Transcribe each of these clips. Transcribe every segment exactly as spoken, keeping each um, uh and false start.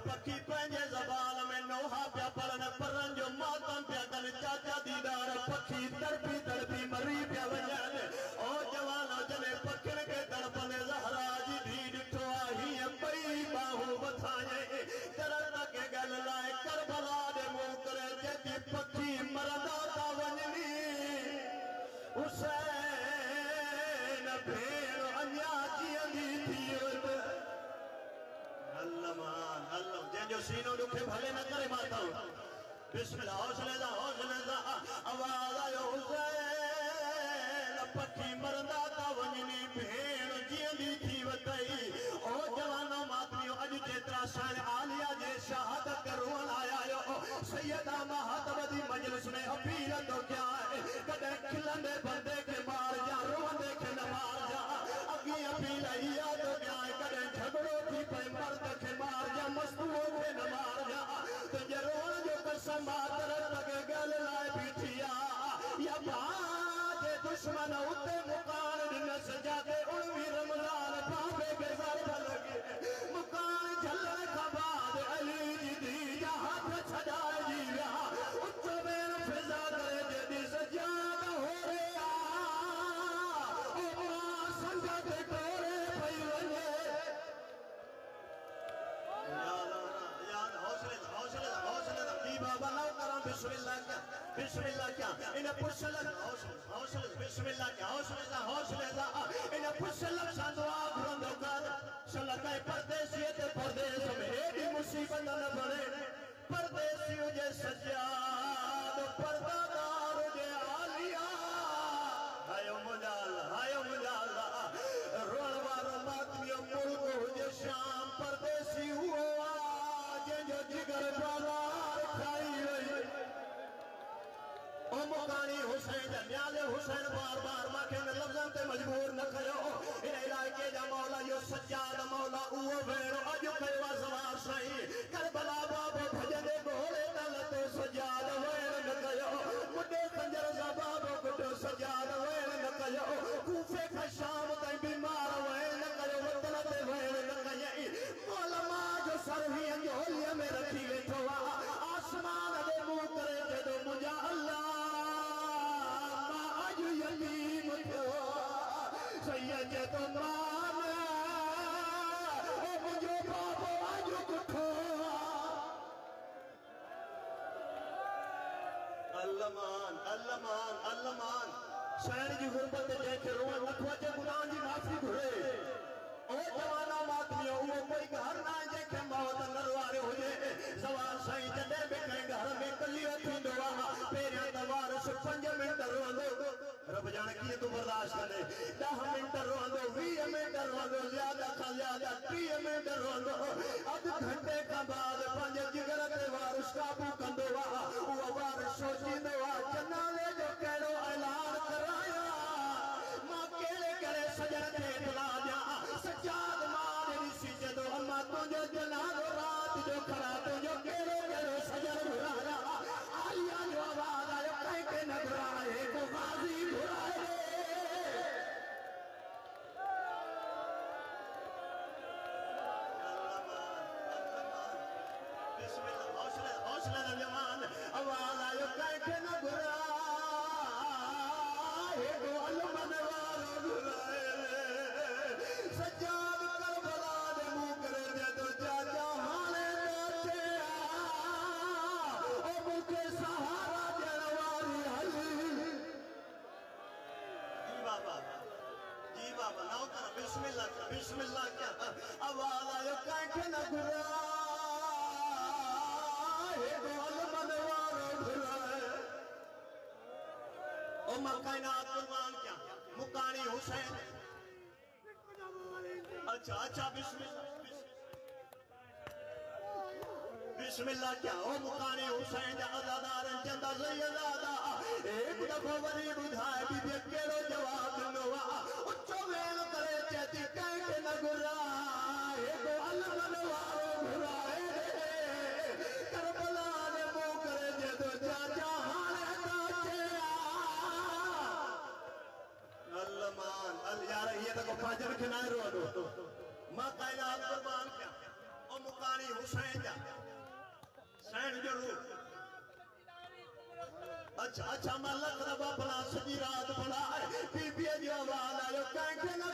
पखी पंहिंजे ज़बान में नोहा पिया पढ़नि परनि जो मातम पिया कनि चाचा दीदार पखी तड़पी तड़पी मरी पिया वञनि ओ जवानो जॾहिं पखियुनि खे तड़पनि ज़हरा जी धी ॾिठो आहे हीअं ॿई बाहूं वधायई दरद खे गल लाइ करबला ॾे मुंहुं करे चएथी पखी मरंदा था वञनि हुसैन भेण अञा जीअंदी थी वञे अल्लाह अल्लाह जंहिंजो सीनो ॾुखे भले न करे माता बिस्मिल्लाह हौसले सां हौसले सां आवाज़ आयो हुसैन पखी मरंदा था वञनि भेण जीअंदी थी वतई ओ जवानो मातमियो अॼु जेतिरा साईं आलिया जे शहादत रोअण आया आहियो सैयदा महातब जी मजलिस में अपील थो कयां कॾहिं खिलंदे बंदे खे मार जा रोअंदे खे न मार जा अॻी अपील इहा थो कयां कॾहिं झगड़ो थी पए मर्द खे मार जा मस्तूअ खे न मार जा तुंहिंजे रोअण जो कसम मातर लॻे गल लाइ बीठी आहे या भाउ जे दुश्मन उते मुकान ॾिनसि जाते उणिवीह रमज़ान बाबे खे ज़रब लॻे मुकान झलण खां बाद अली जी धीउ जा हथ छॾाइजी विया उच में फिज़ा करे जॾहिं सजाद हो रे आ ओ मां संग ते टोरे पई वञे बिस्मिल्लाह क्या बिस्मिल्लाह क्या इन पुछल हौसले बिस्मिल्लाह क्या हौसले सा हौसले सा इन पुछल सा दुआ घुरंदो कर सलकै परदेसी ते परदेस में एडी मुसीबत न बने परदेसी जे सजाद परदादार जे आलिया हायो मुजाल हायो मुजाल रोण वारो मातमियो मुल्क हुजे शाम परदेसी हुओ जंहिंजो जिगर बाज़ार खाई वई ओ मुकानी हुसैन न्याले हुसैन बार बार माखे न लफ्ज़न ते मजबूर न कयो इन इलाइके जा मौला यो सज्जाद मौला उहो भेण अॼु कयो आहे सवार साईं करबला बाबो भजने घोड़े दल ते सज्जाद वेण न कयो मुॾे खंजर सां बाबो गुॾो सज्जाद वेण न कयो कूफे खां शाम ताईं बीमार वेण न कयो वतन ते वेण न कयई मौला मां जो सर हीअं झोलीअ में रखी वेठो आहे आसमान ॾे मुंहुं करे जॾो मुंहिंजा अल्लाह अल्लामान अल्लामान अल्लामान शहर की गुरबत जैसे रोअण नथो अचे गुनाह जी माफ़ी घुरे ओ जवाना मातमियो उहो कोई घर ना जंहिंखे मौत न वारे हुजे सवार साईं जॾहिं बि कंहिं घर में कलियो थींदो आहे पहिरियां त वारस पंज मिंट रोअंदो रब जाने कीअं तूं बर्दाश्त कंदे ॾह मिंट रोअंदो वीह मिंट रोअंदो ज़्यादा खां ज़्यादा टीह मिंट रोअंदो अधु घंटे खां बाद पंहिंजे जिगर ते वारस काबू कंदो आहे उहो वारस सोचींदो आहे जनाज़े जो कहिड़ो ऐलान करायां मां कहिड़े कहिड़े सजण खे इतला ॾियां सजाद मां ॾिसी जदो अम्मा तुंहिंजो जनाज़ो राति जो खड़ा तुंहिंजो कहिड़ो कहिड़ो सजण घुराया आलिया जो आवाज़ आयो कंहिंखे न घुराए को गाज़ी घुराए आवाज़ आयो कंहिंखे न घुराए को अलमन वारो घुराए सजाद करबला ॾे मुंहुं करे जदो चाचा हाणे अचे ओ मूंखे सहारा ॾियण वारी हली जी बाबा जी बाबा नाओ कर बिस्मिल्लाह बिस्मिल्लाह क्या आवाज़ आयो कंहिंखे न घुराए कायनात कुर्बान क्या मुकानी हुसैन अच्छा अच्छा बिस्मिल्लाह बिस्मिल्लाह क्या ओ मुकानी हुसैन जा अज़ादार चंदा सैयदादा एक दफ़ो वरी ॿुधाए बि कहिड़ो जवाब ॾिनो आहे उचो वेण करे चएथी कंहिंखे न घुराए को अलमन वारो घुराए करबला ॾे मुंहुं करे जदो चाचा यार ये तो फाजर के ना रो दो मां कायनात कुर्बान क्या ओ मुकानी हुसैन जा सैन जो रूप अच्छा अच्छा मैं लख रबा बना सजी रात बना बीबी जो आवाज आयो कैंके न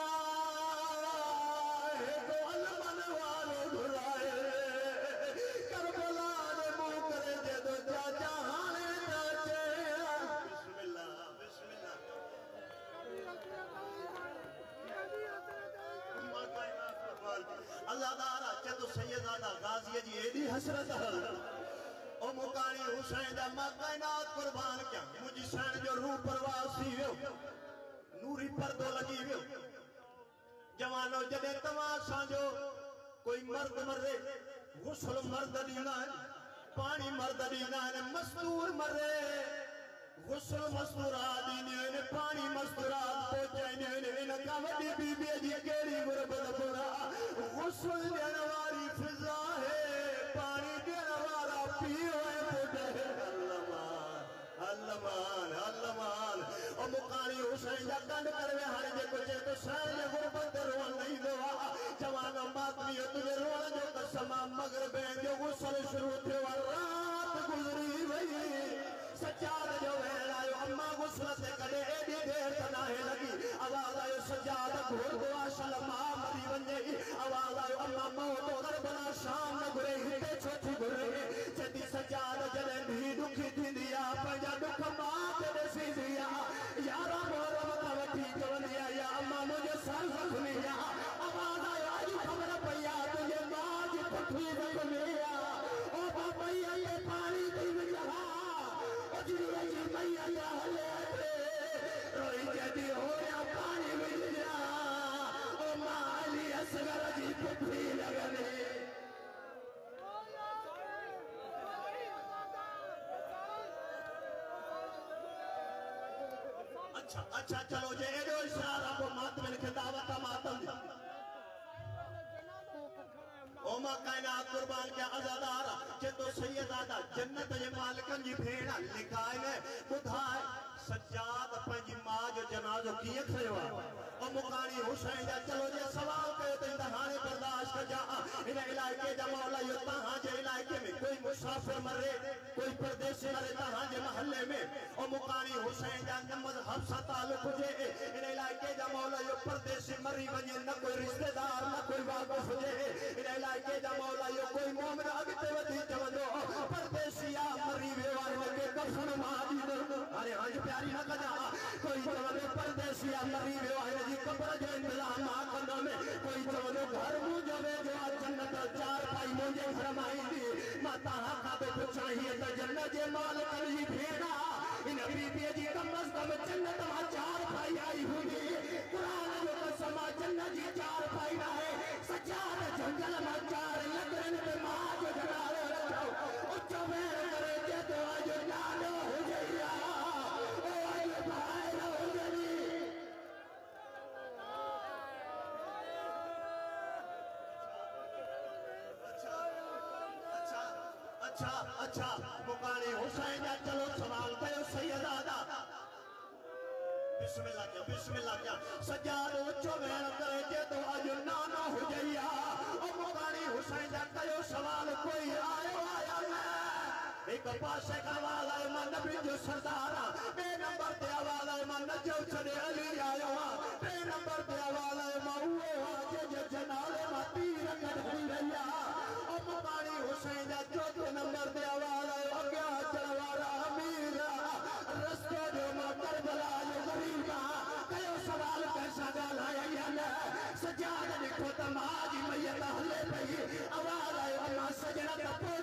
गुराए तो अलमन वालो गुराए करबला ने मुंह करे दे दो जा जहाने जाचे बिस्मिल्लाह बिस्मिल्लाह अल्लाह दारा चतो सैयदादा गाजी जी एडी हसरत ओ मुकानी हुसैन दा मां कायनात कुर्बान क्या मुझी सैन जो रूह परवासी वियो नूरी पर्दो लगी वियो जवानो जदे तवा साजो कोई मर्द मरे गुस्ल मर्द दीना है पानी मर्द दीना है मस्तूर मरे गुस्ल मस्तूरात दीने पानी मस्तूरात पहुंचाने इन का वडी बीबी जी केड़ी गुरबत बुरा गुस्ल देने वाली फिजा है पानी देने वाला पियो है बुढ़े अल्लाह अल्लाह अल्लाह ओ मुकानी हुसैन दा कंड करवे हर जे कुछ तो सैन गुरबत रोन नहीं देवा जवान मातमी तुझे रोन जो कसम मगर बहन जो गुस्ल शुरू थे रात गुजरी वही सज्जाद जो वेलायो अम्मा गुस्ल से कदे एडी देर तनाहे लगी आवाज आयो सज्जाद घोड़ दुआ सलमा मरी वने आवाज आयो अम्मा मौत उधर बना शाम न घुरे हिते छोटी घुरे जदी सज्जाद जने भी दुखी थींदिया पंजा दुख मां ते सी दिया यारा मोर मत वठी चवनिया या अम्मा मुझे सर रखनिया आवाज आयो आज खबर पया तुझे मां जी पठी रखनिया ओ बाबैया ये पानी दी जहा जिया जी मैया या हले रोई जदी हो या पानी मिल जा ओ माली असगर जी पुठी लगने अच्छा अच्छा चलो जे एडो इशारा को मातम के दावत मातम ओमा कायनात कुर्बान क्या अज़ादार जे तो सैयदादा जन्नत जे मालिकन जी भेण लिखाए ने बुधाए सज्जाद पंजी मां जो जनाजो किए खयो ओ मुकानी हुसैन जा चलो जे सवाल कयो त इंतहाने बर्दाश्त कर जा इन इलाके जा मौला यो तहां जे इलाके में कोई मुसाफिर मरे कोई परदेसी मरे तहां जे महल्ले में ओ मुकानी हुसैन जा नमज हफ्सा ताल्लुक हुजे इन इलाके जा मौला यो परदेसी मरी वने न कोई रिश्तेदार न कोई वाक़िफ हुजे इन इलाके जा मौला यो कोई मोमिन अगते वधी चवंदो परदेसिया मरी वेवा लगे कफन माजी अरे आज प्यारी न कजा कोई चवंदो परदेसिया मरी वेवा जी कब्र जो इंतजाम मा कंदो में कोई चवंदो घर मु जवे जो जन्नत चार भाई मुझे फरमाई दी मां तहां का तो पुछाई त जन्नत जे मालिक जी भेड़ा इन बीबी जी कम अज कम जन्नत मा चार भाई आई हुई कुरान जो कसम जन्नत जी चार भाई ना है सज्जाद जंगल मा चार लगन पे मां जो जनाले रखो ओ चवे करे जे तो आज नालो हो जइया ओ आई भाई ना हो जनी अच्छा अच्छा अच्छा अच्छा मुकानी हुसैन जा चलो सवाल कयो सैयदादा बिस्मिल्लाह क्या बिस्मिल्लाह क्या सज्जाद उच्चो वेण करे जे तो आज नाना हो जइया ओ मुकानी हुसैन जा कयो सवाल कोई आयो आया ना एक पासे का वाला है मन नबी जो सरदार बे नंबर ते वाला है मन जो छड़े अली आयो बे नंबर ते वाला है माऊ आज जे जनाले मा तीर कढी रहिया ओ मुकानी हुसैन जा चौथे नंबर ते वाला है अग्या चलवारा अमीर रस्तो जो मा करबला जो गरीबा कयो सवाल कैसा गालाया या ना सज्जाद देखो तमाजी मैया हले पई आवाज आयो अल्लाह सजना का